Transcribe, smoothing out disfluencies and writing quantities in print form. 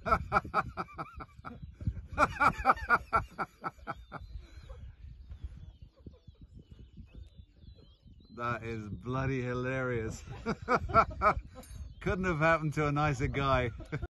That is bloody hilarious. Couldn't have happened to a nicer guy.